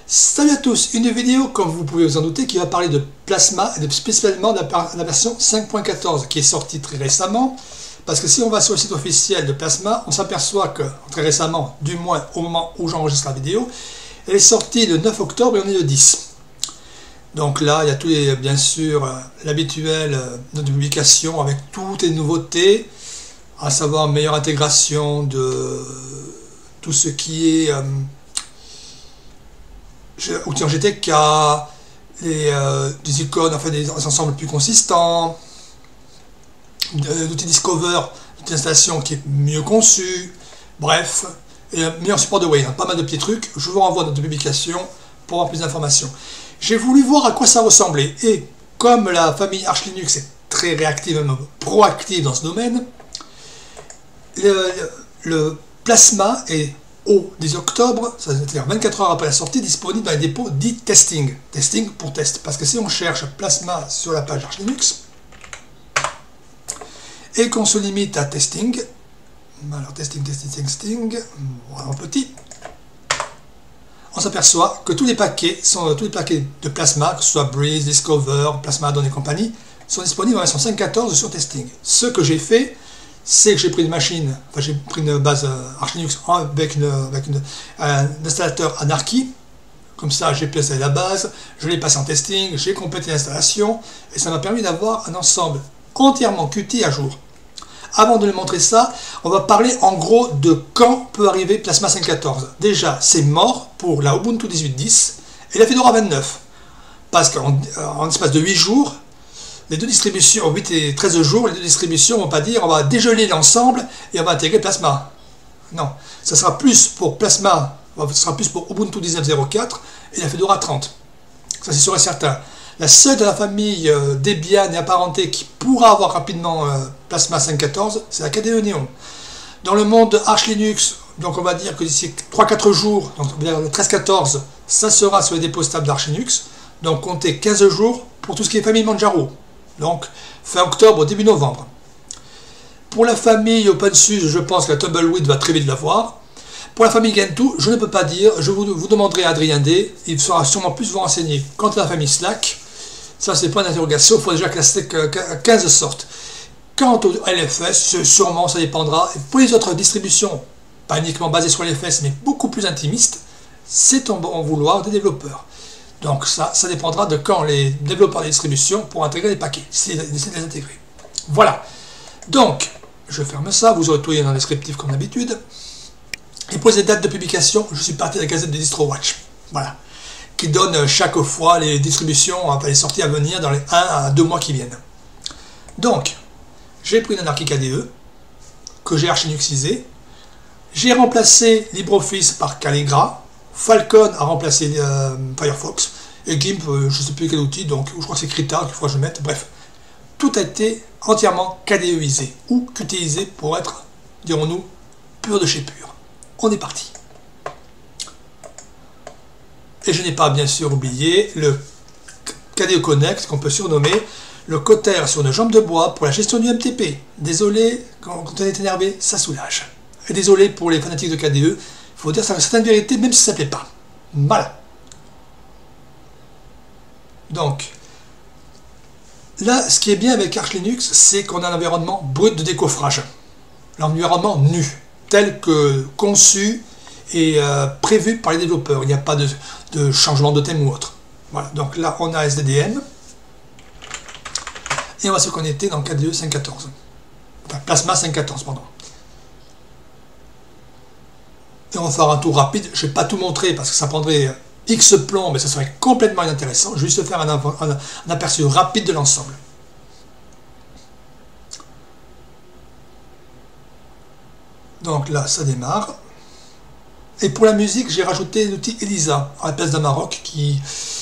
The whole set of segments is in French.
Salut à tous, une vidéo, comme vous pouvez vous en douter, qui va parler de Plasma, et spécialement de la version 5.14 qui est sortie très récemment. Parce que si on va sur le site officiel de Plasma, on s'aperçoit que, très récemment, du moins au moment où j'enregistre la vidéo, elle est sortie le 9 octobre et on est le 10. Donc là, il y a tous les, bien sûr, l'habituel note de publication avec toutes les nouveautés, à savoir meilleure intégration de tout ce qui est outils en GTK, des icônes, enfin des ensembles plus consistants, l'outil Discover, l'outil d'installation qui est mieux conçu, bref, et un meilleur support de Wayne, pas mal de petits trucs. Je vous renvoie dans notre publication pour avoir plus d'informations. J'ai voulu voir à quoi ça ressemblait, et comme la famille Arch Linux est très réactive, même proactive dans ce domaine, le Plasma est au 10 octobre, c'est-à-dire 24 heures après la sortie, disponible dans les dépôts dits testing. Testing pour test. Parce que si on cherche Plasma sur la page Arch Linux, et qu'on se limite à testing, alors testing, voilà en petit, on s'aperçoit que tous les paquets de Plasma, que ce soit Breeze, Discover, Plasma Add-on et compagnie, sont disponibles en version 5.14 sur testing. Ce que j'ai fait, c'est que j'ai pris une machine, enfin j'ai pris une base Arch Linux avec un installateur Anarchy, comme ça j'ai placé la base, je l'ai passé en testing, j'ai complété l'installation, et ça m'a permis d'avoir un ensemble entièrement Qt à jour. Avant de lui montrer ça, on va parler en gros de quand peut arriver Plasma 5.14. Déjà, c'est mort pour la Ubuntu 18.10 et la Fedora 29, parce qu'en espace de 8 jours, les deux distributions, 8 et 13 jours, les deux distributions vont pas dire on va dégeler l'ensemble et on va intégrer Plasma. Non, ça sera plus pour Plasma, ça sera plus pour Ubuntu 19.04 et la Fedora 30. Ça c'est sûr et certain. La seule de la famille Debian et apparentée qui pourra avoir rapidement Plasma 5.14, c'est la KDE Neon. Dans le monde Arch Linux, donc on va dire que d'ici 3-4 jours, donc le 13-14, ça sera sur les dépôts stables d'Arch Linux. Donc comptez 15 jours pour tout ce qui est famille Manjaro. Donc fin octobre, début novembre. Pour la famille OpenSUSE, je pense que la Tumbleweed va très vite l'avoir. Pour la famille Gentoo, je ne peux pas dire, je vous demanderai à Adrien D, il saura sûrement plus vous renseigner. Quant à la famille Slack, ça c'est pas d'interrogation, il faut déjà que la Slack 15 sorte. Quant au LFS, sûrement ça dépendra. Et pour les autres distributions, pas uniquement basées sur LFS, mais beaucoup plus intimistes, c'est en bon vouloir des développeurs. Donc ça dépendra de quand les développeurs de distribution pourront intégrer les paquets, s'ils décident de les intégrer. Voilà. Donc, je ferme ça, vous aurez tout dans le descriptif comme d'habitude. Et pour les dates de publication, je suis parti de la gazette de DistroWatch. Voilà. Qui donne chaque fois les distributions, enfin les sorties à venir dans les 1 à 2 mois qui viennent. Donc, j'ai pris une Anarchy KDE, que j'ai archinuxisé. J'ai remplacé LibreOffice par Calligra. Falcon a remplacé Firefox, et GIMP, je ne sais plus quel outil, donc je crois que c'est Krita qu'il faut que je mette, bref. Tout a été entièrement KDEisé, ou Qtisé pour être, dirons-nous, pur de chez pur. On est parti. Et je n'ai pas bien sûr oublié le KDE Connect, qu'on peut surnommer le Cotter sur une jambe de bois pour la gestion du MTP. Désolé, quand on est énervé, ça soulage. Et désolé pour les fanatiques de KDE, il faut dire certaines vérités, même si ça ne plaît pas. Voilà. Donc, là, ce qui est bien avec Arch Linux, c'est qu'on a un environnement brut de décoffrage. L'environnement nu, tel que conçu et prévu par les développeurs. Il n'y a pas de changement de thème ou autre. Voilà. Donc là, on a SDDM. Et on va se connecter dans KDE 5.14. Enfin, Plasma 5.14, pardon. Et on va faire un tour rapide. Je ne vais pas tout montrer parce que ça prendrait X plombs, mais ça serait complètement inintéressant. Je vais juste faire un aperçu rapide de l'ensemble. Donc là, ça démarre. Et pour la musique, j'ai rajouté l'outil Elisa à la place d'Amarok qui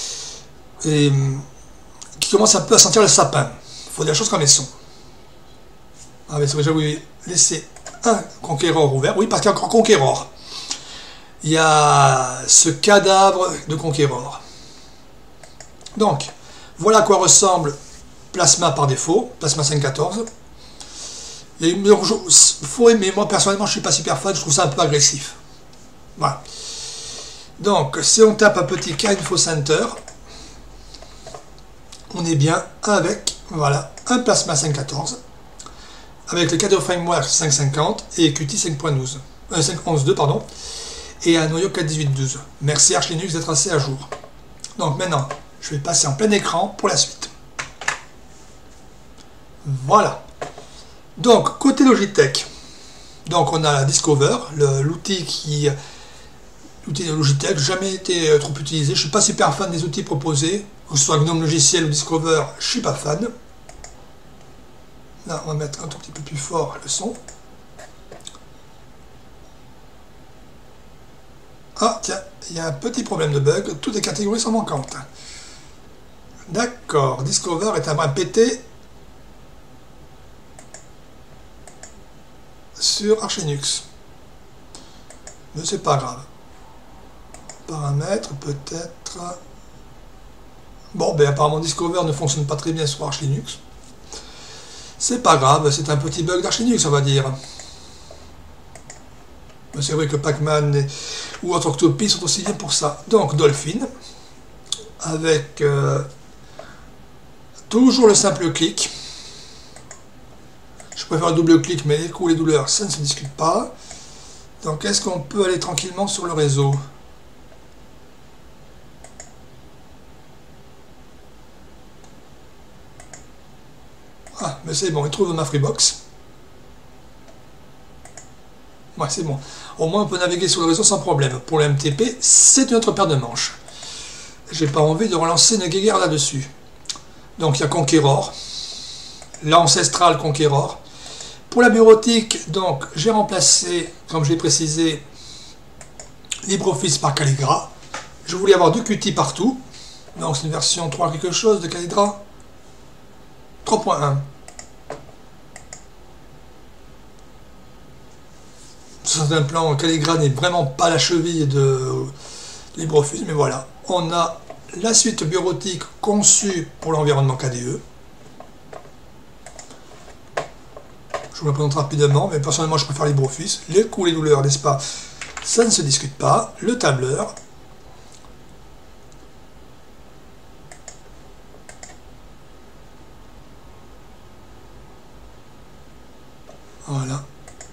commence un peu à sentir le sapin. Il faut dire la chose comme elles sont. Ah, mais c'est vrai, j'avais laissé un Conqueror ouvert. Oui, parce qu'il y a encore Conqueror. Il y a ce cadavre de Conqueror. Donc, voilà à quoi ressemble Plasma par défaut, Plasma 5.14. Il faut aimer, moi personnellement je ne suis pas super fan, je trouve ça un peu agressif. Voilà. Donc, si on tape un petit K-Info Center, on est bien avec, voilà, un Plasma 5.14, avec le Cadre Framework 5.50 et Qt 5.11.2, pardon, et un noyau 4.18.12. Merci Arch Linux d'être assez à jour. Donc maintenant, je vais passer en plein écran pour la suite. Voilà. Donc, côté Logitech, donc on a la Discover, l'outil de Logitech, jamais été trop utilisé. Je ne suis pas super fan des outils proposés, que ce soit GNOME Logiciel ou Discover, je ne suis pas fan. Là, on va mettre un tout petit peu plus fort le son. Ah, tiens, il y a un petit problème de bug, toutes les catégories sont manquantes. D'accord, Discover est un brin pété sur Arch Linux. Mais c'est pas grave. Paramètres, peut-être. Bon, ben apparemment Discover ne fonctionne pas très bien sur Arch Linux. C'est pas grave, c'est un petit bug d'Arch Linux, on va dire. Mais c'est vrai que Pacman ou autre Octopi sont aussi bien pour ça. Donc Dolphin, avec toujours le simple clic. Je préfère le double clic, mais les coups, les douleurs, ça ne se discute pas. Donc est-ce qu'on peut aller tranquillement sur le réseau? Ah, mais c'est bon, il trouve ma Freebox. Ouais, c'est bon. Au moins, on peut naviguer sur le réseau sans problème. Pour le MTP, c'est une autre paire de manches. J'ai pas envie de relancer une guéguerre là-dessus. Donc, il y a Conqueror, l'ancestral Conqueror. Pour la bureautique, donc, j'ai remplacé, comme je l'ai précisé, LibreOffice par Calligra. Je voulais avoir du Qt partout. Donc, c'est une version 3 quelque chose de Calligra. 3.1. Sur certains plans, Calligra n'est vraiment pas la cheville de LibreOffice, mais voilà. On a la suite bureautique conçue pour l'environnement KDE. Je vous la présente rapidement, mais personnellement je préfère LibreOffice. Les coups, les douleurs, n'est-ce pas? Ça ne se discute pas. Le tableur. Voilà.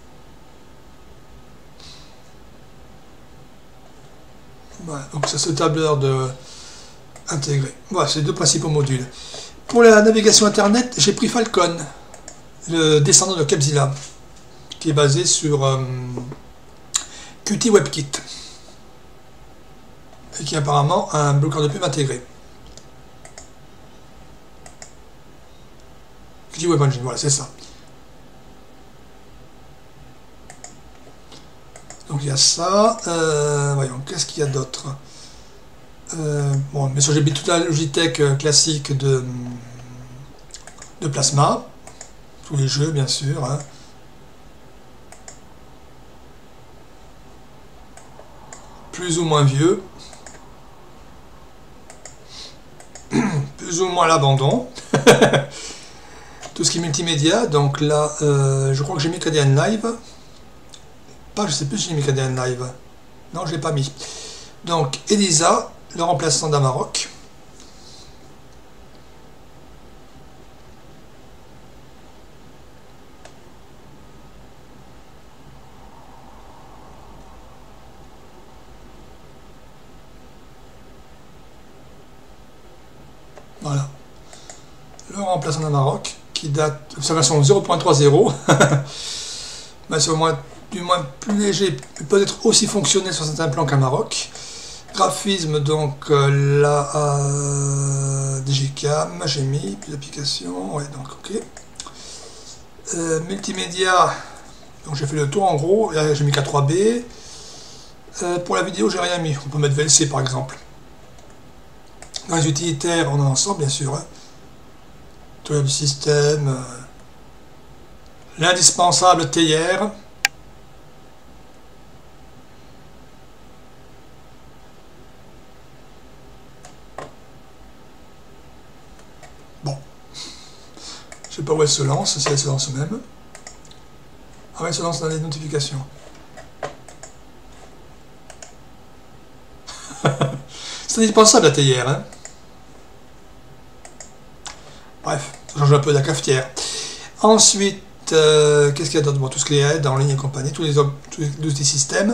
Voilà, donc c'est ce tableur intégré. Voilà, c'est les deux principaux modules. Pour la navigation internet, j'ai pris Falcon, le descendant de Capzilla, qui est basé sur Qt WebKit, et qui est apparemment un bloqueur de pub intégré. Qt Web Engine, voilà, c'est ça. Donc il y a ça. Voyons, qu'est-ce qu'il y a d'autre? Bon, mais sur j'ai mis toute la Logitech classique de Plasma. Tous les jeux, bien sûr. Hein. Plus ou moins vieux. Plus ou moins à l'abandon. Tout ce qui est multimédia. Donc là, je crois que j'ai mis KDN Live. Pas, je sais plus si j'ai mis KDN Live. Non, je l'ai pas mis. Donc, Elisa, le remplaçant d'Amarok. Voilà. Le remplaçant d'Amarok, qui date de sa version 0.30. Ben, c'est au moins du moins plus léger, peut-être aussi fonctionnel sur certains plans qu'Amarok. Graphisme, donc la Digicam, j'ai mis, plus d'applications, ouais, donc ok. Multimédia, donc j'ai fait le tour en gros, là j'ai mis K3B. Pour la vidéo, j'ai rien mis, on peut mettre VLC par exemple. Dans les utilitaires, on en a ensemble bien sûr. Hein. Tout le système, l'indispensable TR. Bon, je sais pas où elle se lance, si elle se lance même. Ah ouais, elle se lance dans les notifications. C'est indispensable la théière. Hein. Bref, ça change un peu de la cafetière. Ensuite, qu'est-ce qu'il y a d'autre? Bon, tout ce qui est aide en ligne et compagnie, tous les outils systèmes.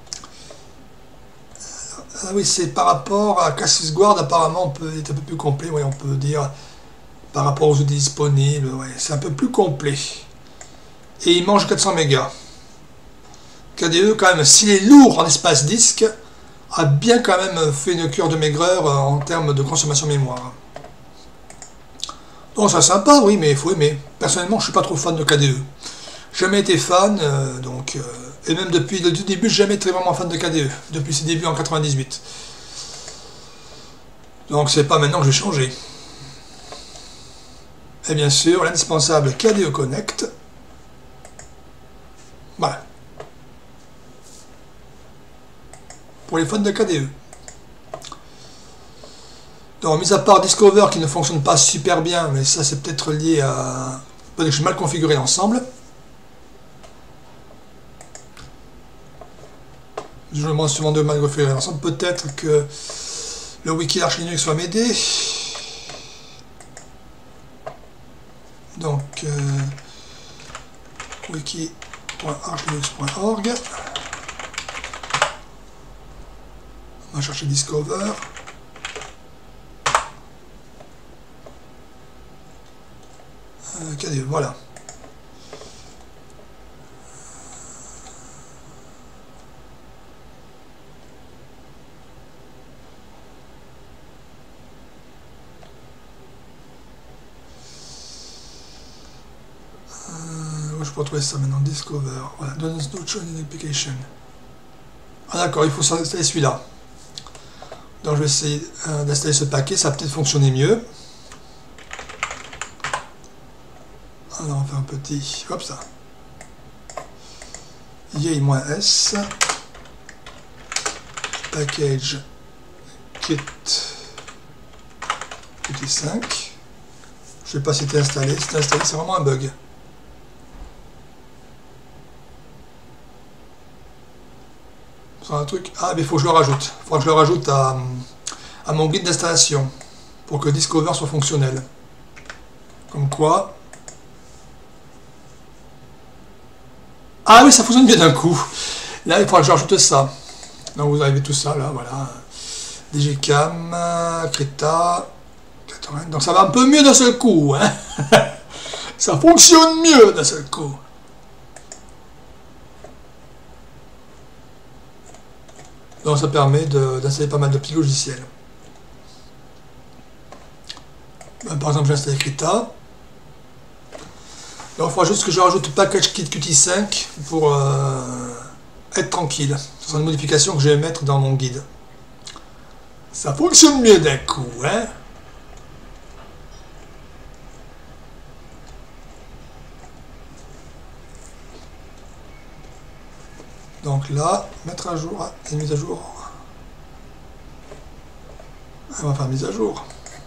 Ah oui, c'est par rapport à Cassius Guard, apparemment on peut être un peu plus complet, oui, on peut dire par rapport aux outils disponibles, ouais, c'est un peu plus complet. Et il mange 400 mégas. KDE, quand même, s'il est lourd en espace disque, a bien quand même fait une cure de maigreur en termes de consommation mémoire. Donc c'est sympa, oui, mais il faut aimer. Personnellement, je suis pas trop fan de KDE. Jamais été fan, et même depuis le tout début, jamais été vraiment fan de KDE, depuis ses débuts en 98. Donc c'est pas maintenant que je vais changer. Et bien sûr, l'indispensable KDE Connect. Voilà. Pour les fans de KDE. Donc, mis à part Discover qui ne fonctionne pas super bien, mais ça c'est peut-être lié à... Peut-être que je suis mal configuré l'ensemble. Je me demande souvent de mal configurer l'ensemble. Peut-être que le wiki Arch Linux va m'aider. Donc, wiki.archlinux.org. On va chercher Discover. KDE, voilà. Je peux retrouver ça maintenant, Discover. Voilà, Don't show in application. Ah d'accord, il faut installer celui-là. Donc je vais essayer d'installer ce paquet, ça va peut-être fonctionner mieux. Alors on va faire un petit, hop ça. Yay-S package kit Qt 5. Je sais pas si c'était installé, c'est vraiment un bug. C'est un truc. Ah mais il faut que je le rajoute. Il faudra que je le rajoute à mon guide d'installation pour que Discover soit fonctionnel. Comme quoi. Ah oui, ça fonctionne bien d'un coup. Là, il faudra que je rajoute ça. Donc vous avez tout ça là, voilà. DGCam, Krita, 80. Donc ça va un peu mieux d'un seul coup. Hein. Ça fonctionne mieux d'un seul coup. Donc ça permet d'installer pas mal de petits logiciels. Par exemple, j'ai installé Krita. Donc il faudra juste que je rajoute package kit Qt 5 pour être tranquille. Ce sera une modification que je vais mettre dans mon guide. Ça fonctionne mieux d'un coup, hein. Donc là, mettre à jour, et mise à jour. On va faire mise à jour.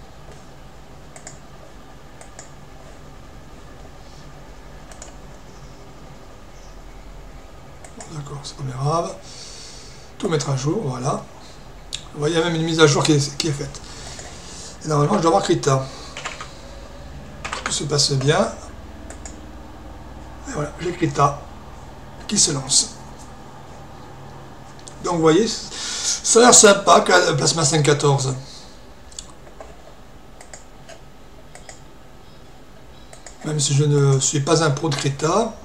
D'accord, c'est pas grave. Tout mettre à jour, voilà. Vous voyez, il y a même une mise à jour qui est faite. Et normalement, je dois avoir Krita. Tout se passe bien. Et voilà, j'ai Krita qui se lance. Donc vous voyez, ça a l'air sympa, Plasma 5.14. Même si je ne suis pas un pro de Krita.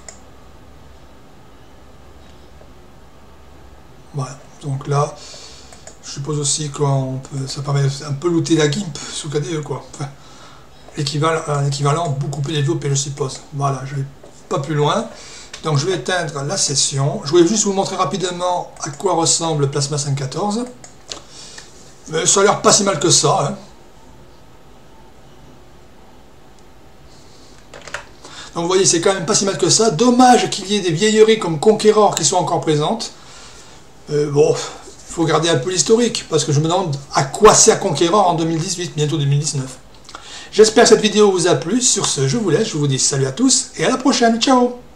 Voilà, donc là, je suppose aussi qu'on peut, ça permet un peu looter la GIMP sous KDE, quoi. Enfin, un équivalent beaucoup plus développé, je suppose. Voilà, je vais pas plus loin. Donc je vais éteindre la session. Je voulais juste vous montrer rapidement à quoi ressemble Plasma 5.14. Mais ça a l'air pas si mal que ça. Hein. Donc vous voyez, c'est quand même pas si mal que ça. Dommage qu'il y ait des vieilleries comme Conqueror qui sont encore présentes. Bon, il faut garder un peu l'historique, parce que je me demande à quoi sert Conqueror en 2018, bientôt 2019. J'espère que cette vidéo vous a plu. Sur ce, je vous laisse, je vous dis salut à tous, et à la prochaine, ciao!